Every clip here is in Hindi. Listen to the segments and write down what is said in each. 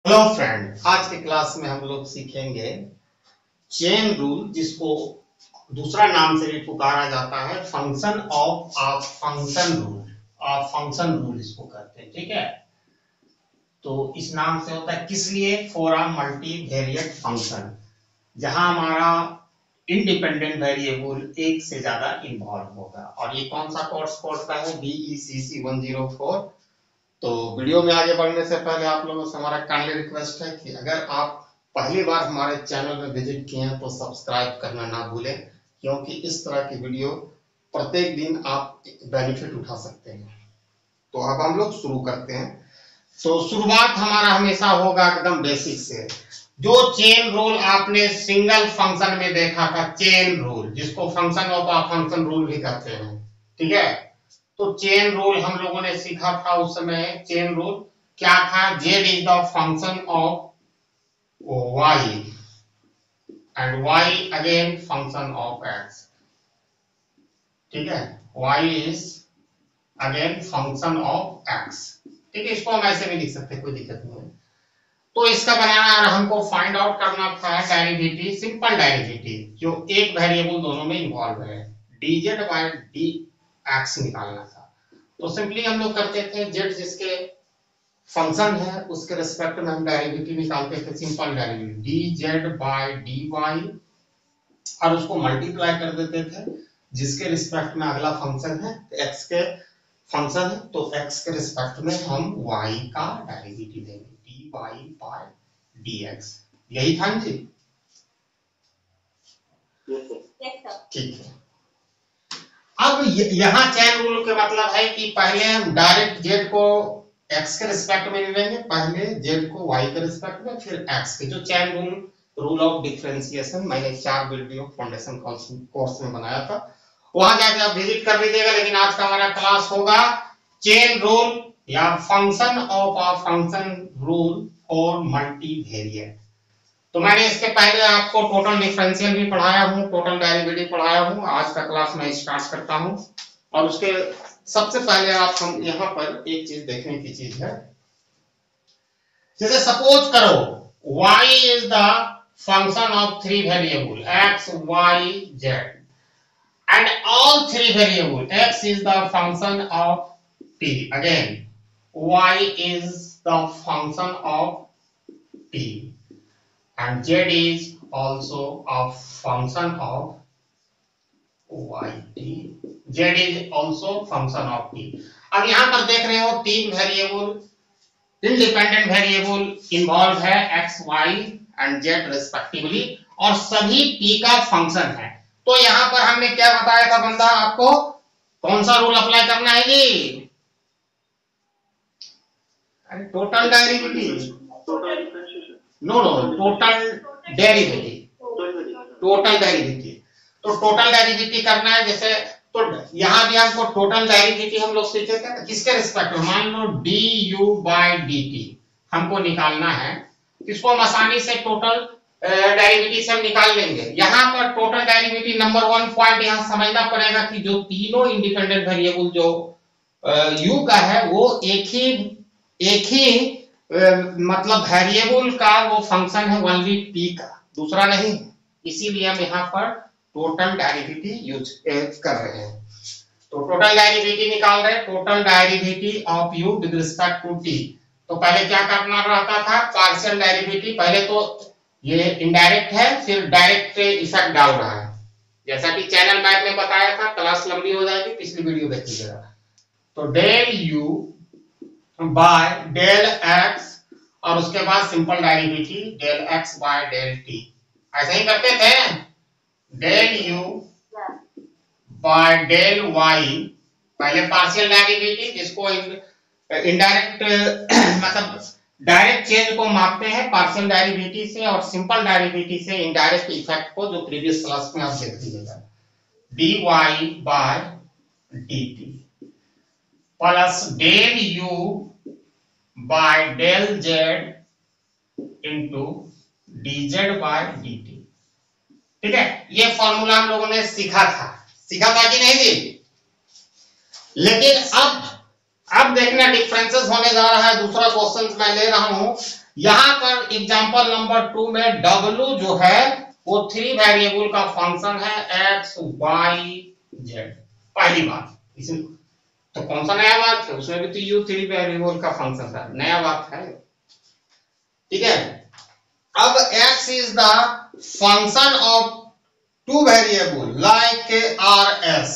हेलो फ्रेंड, आज के क्लास में हम लोग सीखेंगे चेन रूल, जिसको दूसरा नाम से भी पुकारा जाता है function of a function rule. Function rule इसको कहते हैं, ठीक है। तो इस नाम से होता है किस लिए? फॉर अ मल्टीवेरिएट फंक्शन, जहां हमारा इंडिपेंडेंट वेरिएबल एक से ज्यादा इन्वॉल्व होगा। और ये कौन सा कोर्स पढ़ता है? BECC 104। तो वीडियो में आगे बढ़ने से पहले आप लोगों से हमारा काइंडली रिक्वेस्ट है कि अगर आप पहली बार हमारे चैनल में विजिट किए हैं तो सब्सक्राइब करना ना भूलें, क्योंकि इस तरह की वीडियो प्रत्येक दिन आप बेनिफिट उठा सकते हैं। तो अब हम लोग शुरू करते हैं। तो शुरुआत हमारा हमेशा होगा एकदम बेसिक से। जो चेन रूल आपने सिंगल फंक्शन में देखा था, चेन रूल, जिसको function of a function rule भी कहते हैं, ठीक है। तो चेन रूल हम लोगों ने सीखा था उस समय। चेन रूल क्या था? z is the function of y and y again function of x, ठीक है। y is again function of x, ठीक है। इसको हम ऐसे भी लिख सकते हैं, कोई दिक्कत नहीं है। तो इसका बनाना और हमको फाइंड आउट करना था डेरिवेटिव, सिंपल डेरिवेटिव जो एक वेरिएबल दोनों में इन्वॉल्व है, dz बाय dx निकालना था। तो सिंपली हम लोग करते थे, z जिसके फंक्शन है उसके रिस्पेक्ट में हम डेरिवेटिव निकालते थे, simple derivative dz by dy, और उसको मल्टीप्लाई कर देते थे जिसके रिस्पेक्ट में अगला फंक्शन है। x के फंक्शन है तो x के रिस्पेक्ट में हम y का डेरिवेटिव देंगे, dy बाय dx। यही था जी, ठीक है। अब यहाँ चेन रूल के मतलब है कि पहले हम डायरेक्ट z को x के रिस्पेक्ट में लेंगे, पहले z को y के रिस्पेक्ट में, फिर x के। जो chain rule, rule of differentiation, मैंने 4 वीडियो फाउंडेशन कोर्स में बनाया था, वहां जाके आप विजिट कर लीजिएगा। लेकिन आज का हमारा क्लास होगा चेन रूल या function of a function rule for multivariate. तो मैंने इसके पहले आपको टोटल डिफरेंशियल भी पढ़ाया हूँ, टोटल डेरिवेटिव पढ़ाया हूँ। आज का क्लास मैं स्टार्ट करता हूँ। और उसके सबसे पहले आप हम यहाँ पर एक चीज देखने की चीज है, जैसे सपोज करो y is the function of 3 variable x y z and all 3 variable x is the function of t, again y is the function of t and z is also a function of yt, z is also function of t। अब यहां पर देख रहे हो 3 वेरिएबल, इंडिपेंडेंट वेरिएबल इन्वॉल्व है x y and z respectively, और सभी t का फंक्शन है। तो यहां पर हमने क्या बताया था बंदा आपको? कौन सा रूल अप्लाई करना है जी? अरे total derivative, no no, total derivative, total derivative. तो टोटल डेरिवेटिव करना है। जैसे तो यहां भी हमको टोटल डेरिवेटिव हम लोग सीखे थे, किसके रिस्पेक्ट में? मान लो du बाय dt हमको निकालना है, इसको हम आसानी से टोटल डेरिवेटिव से हम निकाल लेंगे। यहाँ पर टोटल डेरिवेटिव नंबर 1 पॉइंट यहाँ समझना पड़ेगा कि जो तीनों इंडिपेंडेंट वेरिएबल जो u का है वो एक ही मतलब वेरिएबल का वो फंक्शन है, ओनली t का, दूसरा नहीं। इसीलिए हम यहाँ पर टोटल डेरिवेटिव यूज कर रहे हैं। तो टोटल डेरिवेटिव निकाल रहे हैं, total derivative of u with respect to t। तो पहले क्या करना रहता था? पार्शियल डेरिवेटिव, पहले तो ये इनडायरेक्ट है, फिर डायरेक्ट इफेक्ट डाल रहा है, जैसा कि चैनल मैथ में बताया था। क्लास लंबी हो जाएगी, पिछली वीडियो देखिएगा। तो del u by del x, और उसके बाद simple derivative del x by del t। ऐसे ही करते थे, del u by del y, पहले पार्शियल डेरिवेटिव जिसको इनडायरेक्ट मतलब डायरेक्ट चेंज को मापते हैं पार्शियल डेरिवेटिव से, और सिंपल डेरिवेटिव से इनडायरेक्ट इफेक्ट को, जो प्रीवियस क्लास में आप देख लीजिएगा, dy by dt plus del u by del z into dz by dt, ठीक है। ये फॉर्मूला हम लोगों ने सीखा था कि नहीं जी? लेकिन अब देखना डिफरेंसेस होने जा रहा है। दूसरा क्वेश्चन मैं ले रहा हूं, यहां पर एग्जांपल नंबर 2 में w जो है वो 3 वेरिएबल का फंक्शन है x y z। पहली बात इसमें तो कौन सा नया बात है, उसमें भी तो u 3 वेरिएबल का फंक्शन था, नया बात है, ठीक है। अब x is the function of 2 variable like rs,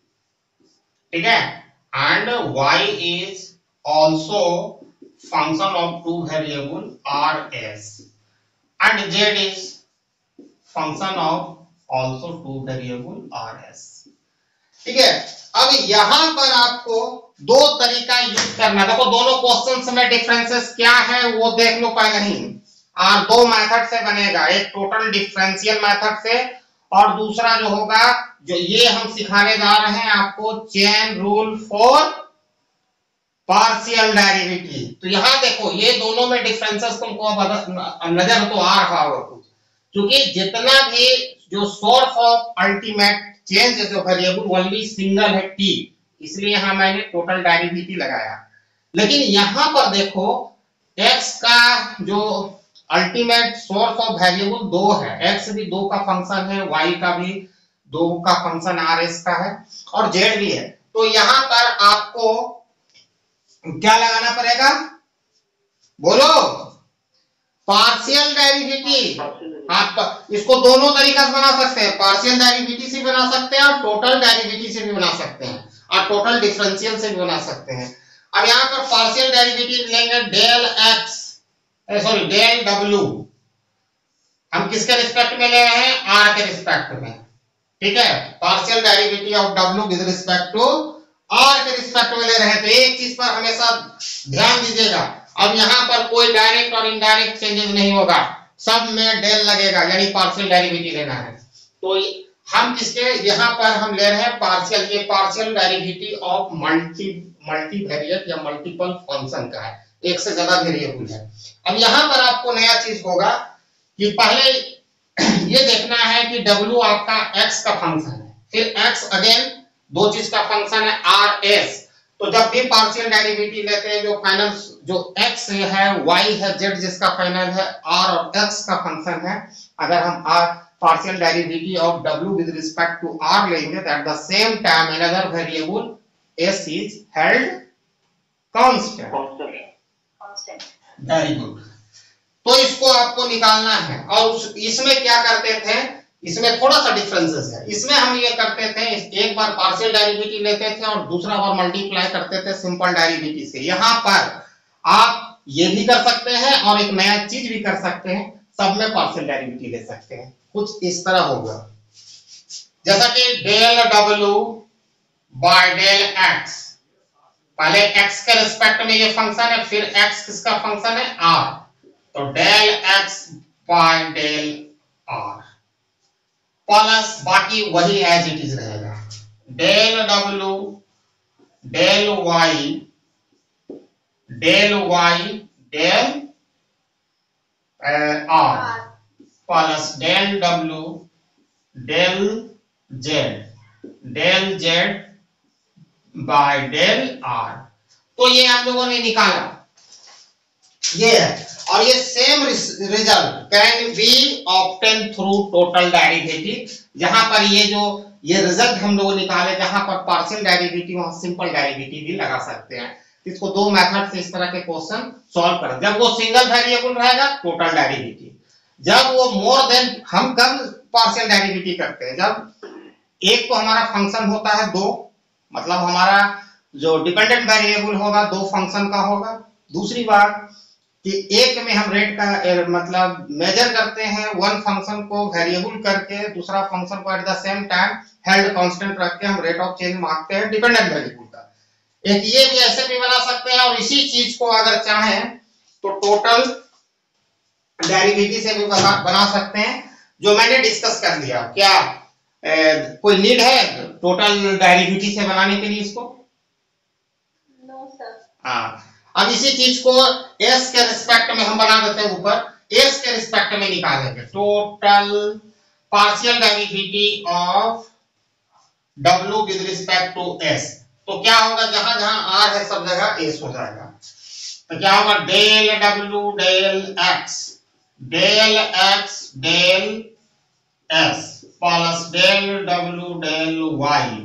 ठीक है, and y is also function of 2 variable rs and z is function of also 2 variable rs, ठीक है। अब यहां पर आपको दो तरीका यूज करना है। देखो दोनों क्वेश्चंस में डिफरेंसेस क्या है वो देख लो पहले ही। और दो मेथड से बनेगा, एक टोटल डिफरेंशियल मेथड से और दूसरा जो होगा जो ये हम सिखाने जा रहे हैं आपको chain rule for partial derivative. तो यहां देखो ये दोनों में डिफरेंसेस तुमको नजर तो आ रहा होगा कुछ, क्योंकि जितना भी जो सोर्स ऑफ अल्टीमेट चेंज जो वेरिएबल ओनली सिंगल है t, इसलिए यहां मैंने टोटल डेरिवेटिव लगाया। लेकिन यहां पर देखो x का जो अल्टीमेट सोर्स ऑफ वेरिएबल 2 है, x भी 2 का फंक्शन है, y का भी 2 का फंक्शन rs का है और z भी है। तो यहां पर आपको क्या लगाना पड़ेगा, बोलो, पार्शियल डेरिवेटिव। आप इसको दोनों तरीका से बना सकते हैं, पार्शियल डेरिवेटिव से बना सकते हैं और टोटल डेरिवेटिव से भी बना सकते हैं और टोटल डिफरेंशियल से भी बना सकते हैं। अब यहाँ पर पार्शियल डेरिवेटिव लेंगे डेल एक्स, सॉरी डेल डब्ल्यू, हम किसके रिस्पेक्ट में ले रहे हैं, आर के रिस्पेक्ट में, ठीक है। Partial derivative of W with respect to r के रिस्पेक्ट में ले रहे हैं। तो एक चीज पर हमेशा ध्यान दीजिएगा, अब यहाँ पर कोई डायरेक्ट और इनडायरेक्ट चेंजेस नहीं होगा, सब में डेल लगेगा, यानी पार्शियल डेरिवेटिव लेना है। तो हम किसके यहाँ पर हम ले रहे हैं पार्शियल, ये पार्शियल डेरिवेटिव ऑफ मल्टीवेरिएट या मल्टीपल फंक्शन का है, एक से ज्यादा वेरिएबल है। अब यहाँ पर आपको नया चीज होगा कि पहले ये देखना है कि w आपका x का फंक्शन है, फिर x अगेन दो चीज का फंक्शन है rs। तो जब भी पार्शियल डेरिवेटिव लेते हैं जो फाइनल जो x है y है z जिसका फाइनल है r और x का फंक्शन है, अगर हम r partial derivative of w with respect to r लेंगे तो at the same time another variable s is held constant. Very good. तो इसको आपको निकालना है और इसमें क्या करते थे, इसमें थोड़ा सा डिफरेंसेस है। इसमें हम ये करते थे, एक बार पार्शियल डेरिवेटिव लेते थे और दूसरा बार मल्टीप्लाई करते थे सिंपल डेरिवेटिव से। यहाँ पर आप ये भी कर सकते हैं और एक नया चीज भी कर सकते हैं, सब में पार्शियल डेरिवेटिव ले सकते हैं। कुछ इस तरह होगा जैसा कि डेल डब्ल्यू बाय डेल एक्स, पहले x के रिस्पेक्ट में ये फंक्शन है, फिर x किसका फंक्शन है r, तो del x by del r plus बाकी वही एज इट इज रहेगा, del w del y del r plus del w del z by del r। तो ये आप लोगों ने निकाला, ये है। और ये same result can be obtain through total derivative. जहां पर ये रिजल्ट हम लोग निकाले, जहां पर पार्शियल डेरिवेटिव वहां सिंपल डेरिवेटिव भी लगा सकते हैं। इसको दो मेथड से इस तरह के क्वेश्चन सॉल्व करें। जब वो सिंगल वेरिएबल रहेगा टोटल डेरिवेटिव, जब वो मोर देन, हम कब पार्शियल डेरिवेटिव करते हैं, जब एक तो हमारा फंक्शन होता है दो, मतलब हमारा जो डिपेंडेंट वेरिएबल होगा दो फंक्शन का होगा। दूसरी बात कि एक में हम रेट का मतलब मेजर करते हैं वन फंक्शन को वेरिएबल करके, दूसरा फंक्शन को at the same time held constant रख के हम रेट ऑफ चेंज मांगते हैं डिपेंडेंट वेरिएबल का। एक ये भी ऐसे भी बना सकते हैं, और इसी चीज को अगर चाहें तो टोटल डेरिवेटिव से भी बना सकते हैं, जो मैंने डिस्कस कर लिया। क्या कोई नीड है टोटल डेरिवेटिव से बनाने के लिए इसको? No sir. हाँ, अब इसी चीज को s के रिस्पेक्ट में हम बना देते हैं, ऊपर s के रिस्पेक्ट में निकालेंगे total partial derivative of w with respect to s। तो क्या होगा, जहां जहां r है सब जगह s हो जाएगा। तो क्या होगा, del W del X del S plus del W del Y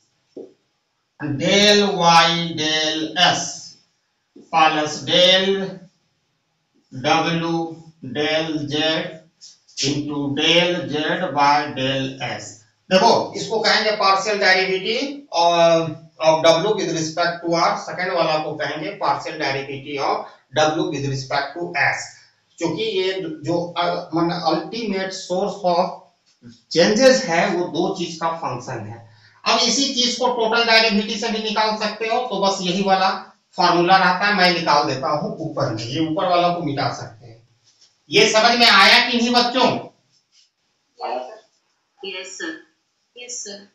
del S plus del W del Z into del Z by del S. देखो इसको कहेंगे partial derivative of W with respect to R, second वाला को कहेंगे partial derivative of W with respect to S, क्योंकि ये जो अल्टीमेट सोर्स ऑफ चेंजेस है वो दो चीज का फंक्शन है। अब इसी चीज को टोटल डेरिवेटिव से भी निकाल सकते हो, तो बस यही वाला फॉर्मूला रहता है, मैं निकाल देता हूं ऊपर में, ये ऊपर वाला को मिटा सकते हैं। ये समझ में आया कि नहीं बच्चों? Yes sir, yes sir.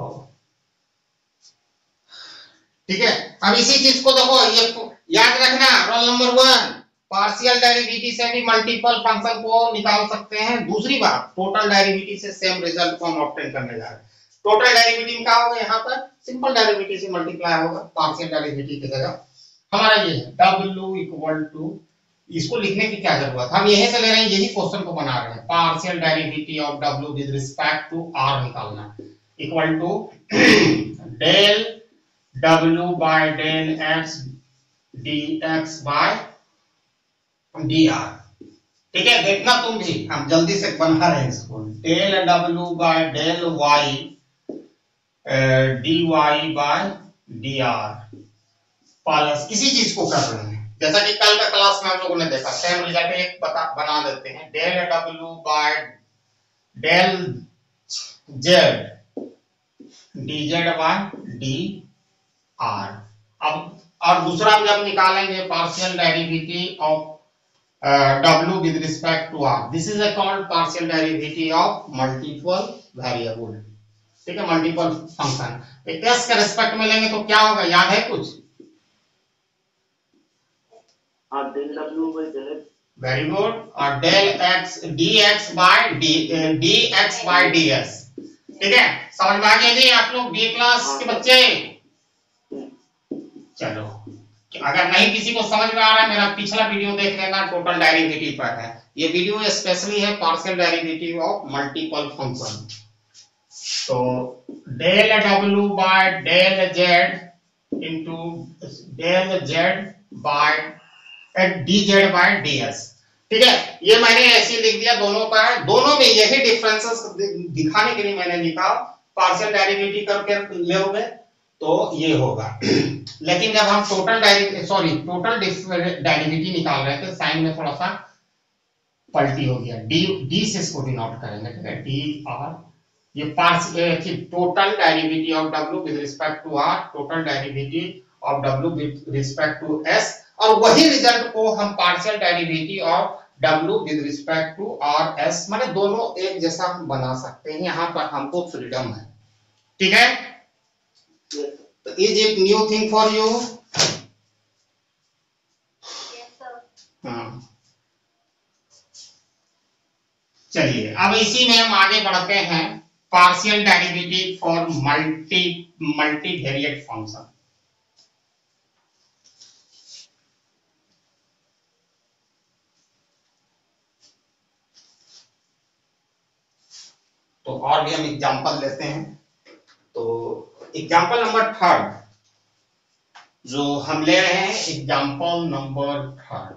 ठीक है, अब इसी चीज को देखो, ये याद रखना, रोल नंबर 1 पार्शियल डेरिवेटिव से भी मल्टीपल फंक्शन को निकाल सकते हैं। दूसरी बात, टोटल डेरिवेटिव से सेम रिजल्ट को हम ऑब्टेन करने जा रहे हैं। टोटल डेरिवेटिव क्या होगा, यहाँ पर सिंपल डेरिवेटिव से मल्टीप्लाई होगा, पार्शियल डेरिवेटिव की जगह हमारा ये है w इक्वल टू, इसको लिखने की क्या जरूरत, हम यहीं से ले रहे हैं, यही क्वेश्चन को बना रहे हैं, partial derivative of w with respect to r निकालना, equal to del w by del x dx by dr। ठीक है, देखना तुम भी, हम जल्दी से बना रहे हैं इसको, del w by del y dy by dr plus इसी चीज को कर रहे हैं जैसा कि कल का क्लास में हम लोगों ने देखा, सेम रिजल्ट एक बना देते हैं, del w by del z dz by dr। अब और दूसरा हम जब निकालेंगे partial derivative of w with respect to r, this is called partial derivative of multiple variable. ठीक है, मल्टीपल फंक्शन s के रिस्पेक्ट में लेंगे तो क्या होगा, याद है कुछ? Del w by del, very good, और del x dx by dx by ds। ठीक है, समझ में आ गया जी आप लोग डी क्लास के बच्चे? चलो, अगर नहीं किसी को समझ में आ रहा है, मेरा पिछला वीडियो देख लेना, टोटल डेरिवेटिव पर है ये वीडियो, स्पेशली है partial derivative of multiple function. तो del w by del z into del z by dz by ds। ठीक है, ये मैंने ऐसे लिख दिया, दोनों का है, दोनों में यही डिफरेंसेस दिखाने के लिए मैंने लिखा, पार्शियल डेरिवेटिव करके लोगे तो ये होगा। लेकिन जब हम टोटल डेरिवेटिव निकाल रहे थे, साइन में थोड़ा सा पलटी हो गया, डी से इसको डिनोट करेंगे। ठीक है, डी आर, ये partial total derivative of w with respect to r, total derivative of w with respect to s, और वही रिजल्ट को हम partial derivative of w with respect to r s, माने दोनों एक जैसा हम बना सकते हैं, यहाँ पर हमको फ्रीडम है। ठीक है, तो is it new thing for you? हाँ, चलिए अब इसी में हम आगे बढ़ते हैं, partial derivative for multivariate function. तो और भी हम एग्जांपल लेते हैं, तो एग्जांपल नंबर 3 जो हम ले रहे हैं, एग्जांपल नंबर 3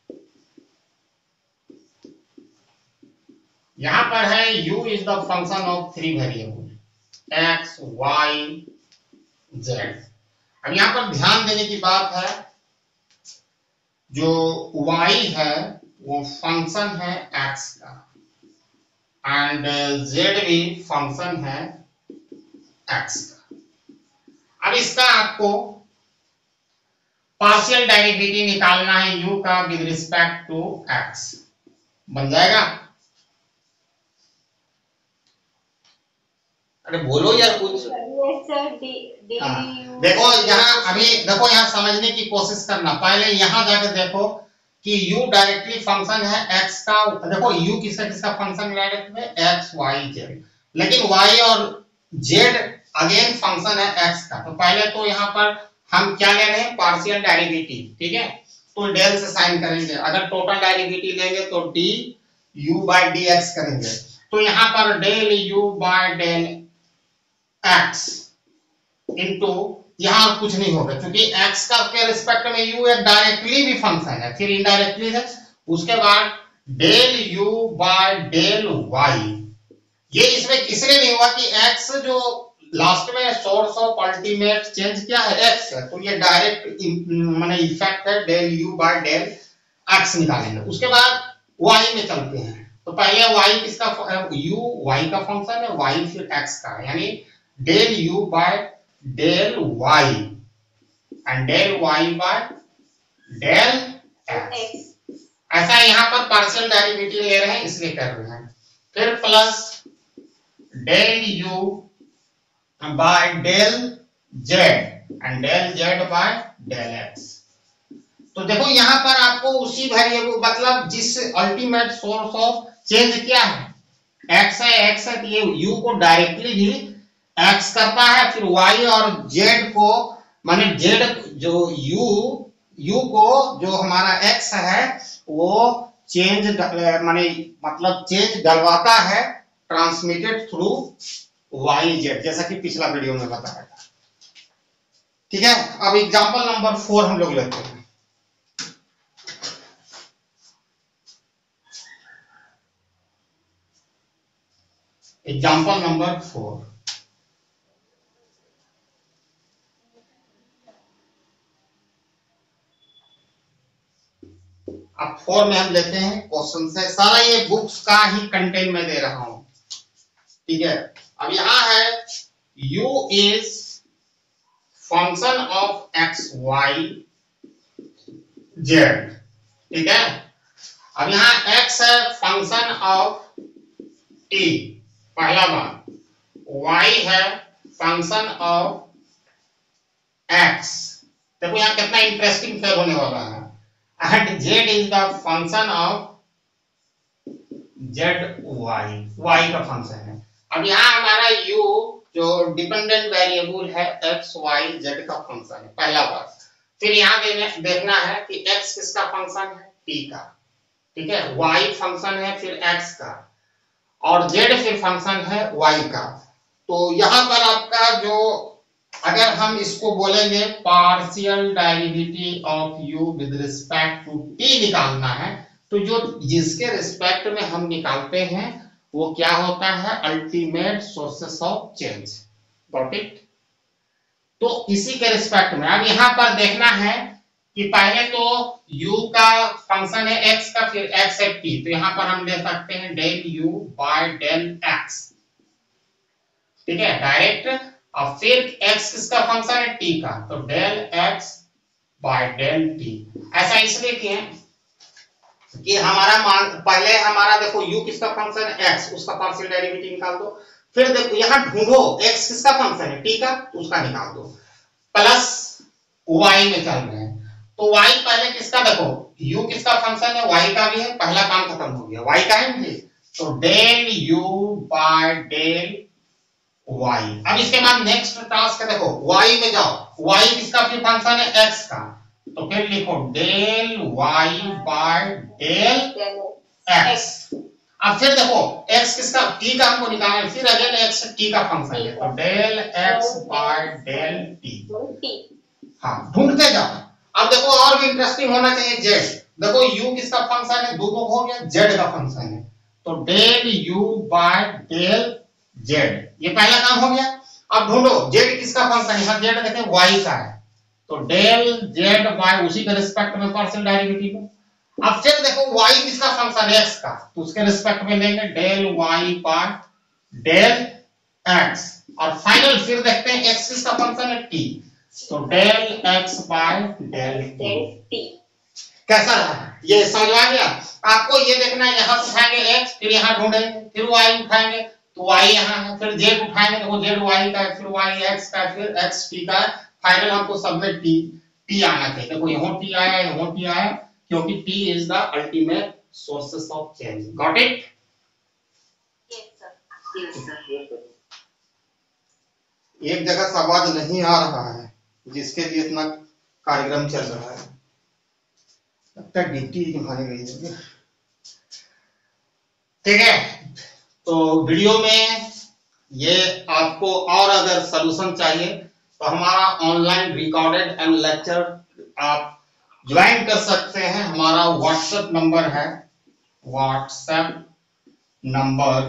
यहां पर है, u is the function of 3 variable x y z। अब यहां पर ध्यान देने की बात है, जो y है वो फंक्शन है x का, एंड z भी फंक्शन है x का। अब इसका आपको पार्शियल डेरिवेटिव निकालना है u का विद रिस्पेक्ट टू x, बन जाएगा? अरे बोलो यार कुछ। देखो यहाँ अभी देखो, यहाँ समझने की कोशिश करना, पहले यहाँ जाकर देखो कि u डायरेक्टली फंक्शन है x का। देखो u किसका किसका फंक्शन डायरेक्ट में, x y z, लेकिन y और z अगेन फंक्शन है x का। तो पहले तो यहाँ पर हम क्या ले रहे हैं, पार्शियल डेरिवेटिव। ठीक है, तो डेल से साइन करेंगे, अगर टोटल डेरिवेटिव लेंगे तो d u by d x करेंगे। तो यहाँ पर del u by del x into, यहाँ कुछ नहीं होगा क्योंकि x का के रिस्पेक्ट में u एक डायरेक्टली भी फंक्शन है, फिर इनडायरेक्टली है। उसके बाद del u by del y, ये इसमें इसलिए नहीं हुआ कि x जो लास्ट में सोर्स ऑफ अल्टीमेट चेंज क्या है x है, तो ये डायरेक्ट माने इफेक्ट है del u by del x निकालेंगे। उसके बाद y में चलते हैं, तो पहले y किसका u y का फंक्शन है, y फिर x का, यानी del u by del y and del y by del x। ऐसा यहाँ पर पार्शियल डेरिवेटिव ले रहे हैं इसलिए कर रहे हैं। फिर plus del u by del z and del z by del x। तो देखो यहाँ पर आपको उसी वेरिएबल मतलब जिस अल्टीमेट सोर्स ऑफ चेंज क्या है x है, तो ये u को डायरेक्टली भी x करता है, फिर y और z को माने z जो u को जो हमारा x है वो चेंज माने मतलब चेंज डलवाता है ट्रांसमिटेड थ्रू y z, जैसा कि पिछला वीडियो में बताया था। ठीक है, अब एग्जांपल नंबर 4 हम लोग लेते हैं। एग्जांपल नंबर 4, अब 4 में हम लेते हैं क्वेश्चन से, सारा ये बुक्स का ही कंटेंट में दे रहा हूं। ठीक है, अब यहां है u is function of x y z। ठीक है, अब यहां x है फंक्शन ऑफ t, पहला बात, y है फंक्शन ऑफ x। देखो यहां कितना इंटरेस्टिंग फेयर होने वाला है, and z is the function of y का फंक्शन है। अब यहाँ हमारा u जो डिपेंडेंट वेरिएबल है x y z का फंक्शन है, पहला बात। फिर यहाँ देखना है कि x किसका फंक्शन है, t का। ठीक है, y फंक्शन है फिर x का, और z फिर फंक्शन है y का। तो यहाँ पर आपका जो अगर हम इसको बोलेंगे partial derivative of u with respect to t निकालना है, तो जो जिसके रिस्पेक्ट में हम निकालते हैं वो क्या होता है, ultimate sources of change. Got it? तो इसी के रिस्पेक्ट में अब यहाँ पर देखना है कि पहले तो u का फंक्शन है x का, फिर x है t, तो यहाँ पर हम ले सकते हैं del u by del x। ठीक है, डायरेक्ट। और फिर x किसका फंक्शन है, t का, तो del x by del t। ऐसा इसलिए किए कि हमारा पहले हमारा देखो u किसका फंक्शन है x, उसका पार्शियल डेरिवेटिव निकाल दो। फिर देखो यहाँ ढूंढो x किसका फंक्शन है, t का, तो उसका निकाल दो। प्लस y में चल रहे हैं, तो y पहले किसका, देखो u किसका फंक्शन है, y का भी है, पहला काम खत्म हो गया, y का है मुझे, तो del u by del y। अब इसके बाद नेक्स्ट टास्क है, देखो y में जाओ, y किसका फिर फंक्शन है x का, तो फिर लिखो del y by del x। अब फिर देखो x किसका, t का हमको निकालना है, फिर अगेन x t का फंक्शन है, तो del x by del t। हाँ, ढूंढते जाओ। अब देखो और भी इंटरेस्टिंग होना चाहिए z। देखो u किसका फंक्शन है, दोनों हो गया, z का फंक्शन है, तो del u by del z, ये पहला काम हो गया। अब ढूंढो z किसका फंक्शन है, z देखें y का है, तो डेल z बाय उसी के रिस्पेक्ट में पार्शियल डेरिवेटिव। अब फिर देखो y किसका फंक्शन है, x का, तो उसके रिस्पेक्ट में लेंगे del y by del x। और फाइनल फिर देखते हैं x किसका फंक्शन है, t, तो del x by del t। कैसा रहा, ये समझ आ गया आपको? ये देखना है, यहाँ उठाएंगे x, फिर यहाँ ढूंढेंगे, फिर y उठाएंगे, तो y यहाँ है, फिर z उठाएंगे, देखो z y का है, फिर y x का है, फिर x t का है, फाइनल हमको सब में t आना चाहिए। देखो यहाँ t आया, यहाँ t आया, क्योंकि t is the ultimate sources of change. Got it? एक जगह से आवाज नहीं आ रहा है, जिसके लिए इतना कार्यक्रम चल रहा है। अब तक डिप्टी दिखाने गई होगी। ठीक है, तो वीडियो में ये आपको और अगर सॉल्यूशन चाहिए तो हमारा ऑनलाइन रिकॉर्डेड एंड लेक्चर आप ज्वाइन कर सकते हैं। हमारा व्हाट्सएप नंबर है, व्हाट्सएप नंबर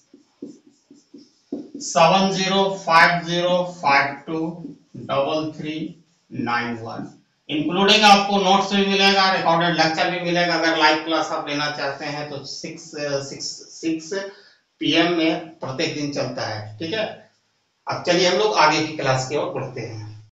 7050523391। इंक्लूडिंग आपको नोट्स भी मिलेगा, रिकॉर्डेड लेक्चर भी मिलेगा। अगर लाइव क्लास आप लेना चाहते हैं तो 6 PM में प्रत्येक दिन चलता है। ठीक है, अब चलिए हम लोग आगे की क्लास की ओर बढ़ते हैं।